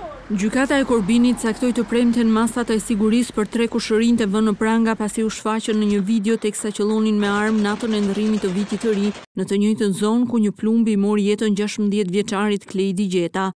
Gjykata e Korbinit caktoi të premten masat e sigurisë për 3 kushërinjtë vënë në pranga pasi u shfaqën në një video teksa qëllonin me armë natën e ndërrimit të vitit të ri në të njëjtën zonë ku një plumbi mori jetën 16 vjeçarit Klejdi Gjeta.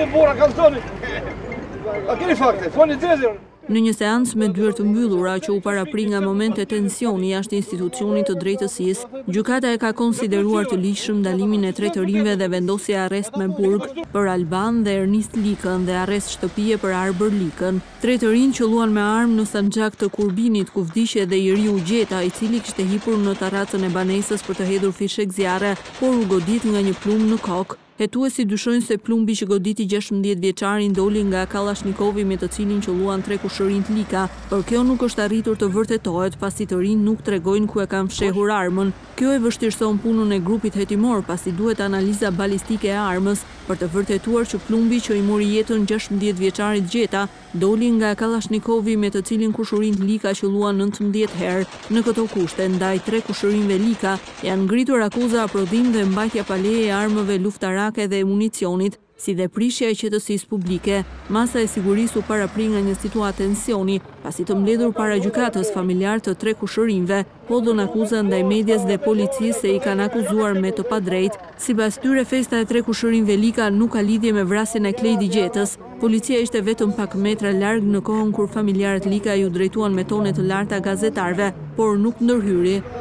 Në një seancë me dyert të mbyllura që u parapri nga momente tensioni jashtë institucionit të drejtësisë, gjykata e ka konsideruar të ligjshëm ndalimin e 3 të rinjve dhe vendosje arrest me burg për Alban dhe Ernist Likën dhe arrest shtëpie për Arber Likën. 3 të rinj qëlluan me armë në Sanxhak të Kurbinit ku vdiqe dhe Iriu Gjeta, i cili kishte hipur në terracën e banesës për të hedhur fishek zjarre, por u godit nga një plumb në kokë. Hetuesi dyshojnë se plumbi që goditi 16 vjeçarin doli nga Kallashnikovi me të cilin qëlluan 3 kushërinjt Lika, por kjo nuk është arritur të vërtetohet pasi të rinj nuk tregojnë ku e kanë fshehur armën. Kjo e vështirëson punën e grupit hetimor pasi duhet analiza balistike e armës për të vërtetuar që plumbi që i mori jetën 16 vjeçarit Gjeta doli nga Kallashnikovi me të cilin kushërinjt Lika qëlluan 19 herë. Në këto kushte ndaj 3 kushërinjve Lika janë ngritur akuza prodhim dhe mbajtja pa leje e armëve luftarake dhe municionit, si dhe prishja e qetësisë publike. Masa e sigurisë u parapri nga një situatë tensioni, pasi të mbledhur para gjykatës familjar të 3 kushërinjve hodhën akuza ndaj medias dhe policisë se i kanë akuzuar me të padrejtë. Sipas tyre, festa e 3 kushërinjve Lika nuk ka lidhje me vrasjen e Klejdi Gjetës. Policia ishte vetëm pak metra larg në kohën kur familjarët Lika ju drejtuan me tone të larta gazetarëve, por nuk ndërhyri.